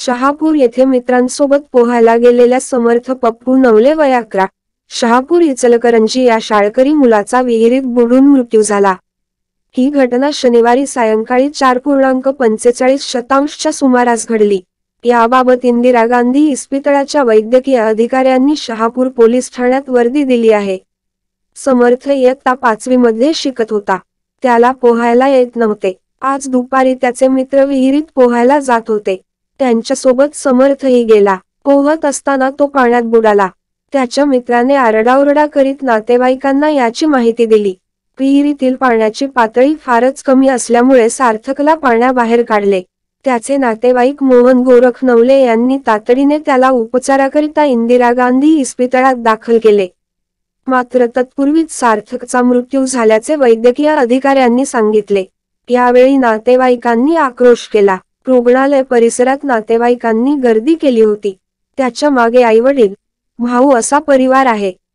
शहापूर येथे मित्रांसोबत पोहायला गेलेल्या समर्थ पप्पू नवले वय 11, शहापूर इचलकरंजी या शाळकरी मुलाचा विहिरीत बुडून मृत्यू झाला। ही घटना शनिवारी सायंकाळी 4.45 च्या सुमारास घडली। याबाबत इंदिरा गांधी इस्पितळाच्या वैद्यकीय अधिकाऱ्यांनी शहापूर पोलीस ठाण्यात वर्दी दिली आहे। समर्थ इयत्ता 5वी मध्ये शिकत होता। त्याला पोहायला येत नव्हते। आज दुपारी त्याचे मित्र विहिरीत पोहायला जात होते। त्यांच्यासोबत समर्थही गेला। पोहत असताना तो पाण्यात बुडाला। त्याच्या मित्राने आरडाओरडा करीत नातेवाईकांना याची माहिती दिली। विहिरीतील पाण्याची पातळी फारच कमी असल्यामुळे सार्थकला पाण्याबाहेर काढले। त्याचे नातेवाईक मोहन गोरख नवले यांनी तातडीने त्याला उपचाराकरिता इंदिरा गांधी इस्पितळात दाखल केले। मात्र तत्पूर्वीच सार्थकचा मृत्यू झाल्याचे वैद्यकीय अधिकाऱ्यांनी सांगितले। यावेळी नातेवाईकांनी आक्रोश केला। रुग्णालय परिसरात नातेवाईकांनी गर्दी केली होती। त्याच्या मागे आईवडील, भाऊ असा परिवार आहे।